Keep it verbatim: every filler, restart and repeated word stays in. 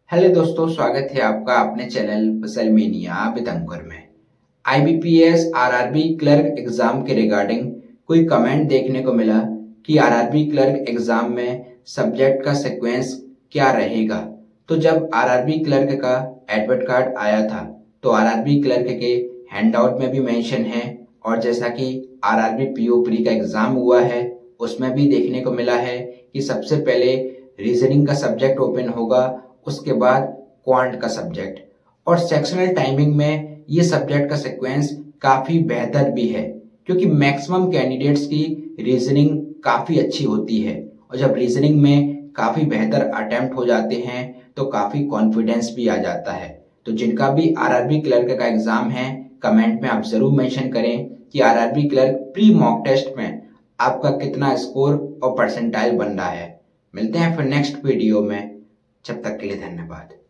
Hello दोस्तों, स्वागत है आपका अपने चैनल पसलमेनिया बितंकुर में। आईबीपीएस आरआरबी क्लर्क एग्जाम के रिगार्डिंग कोई कमेंट देखने को मिला कि आरआरबी क्लर्क एग्जाम में सब्जेक्ट का सीक्वेंस क्या रहेगा। तो जब आरआरबी क्लर्क का एडमिट कार्ड आया था तो आरआरबी क्लर्क के हैंडआउट में भी मेंशन है, और जैसा कि आरआरबी पीओ प्री का एग्जाम हुआ है उसमें भी देखने को मिला है कि सबसे पहले रीजनिंग का सब्जेक्ट ओपन होगा, उसके बाद क्वांट का सब्जेक्ट। और सेक्शनल टाइमिंग में ये सब्जेक्ट का सीक्वेंस काफी बेहतर भी है, क्योंकि मैक्सिमम कैंडिडेट्स की रीजनिंग काफी अच्छी होती है, और जब रीजनिंग में काफी बेहतर अटेम्प्ट हो जाते हैं तो काफी कॉन्फिडेंस भी आ जाता है। तो जिनका भी आरआरबी क्लर्क का एग्जाम है, कमेंट में आप जरूर मेंशन करें कि RRB clerk pre mock test में आपका कितना स्कोर और परसेंटाइल बन रहा है। मिलते हैं फिर नेक्स्ट वीडियो में, जब तक के लिए धन्यवाद।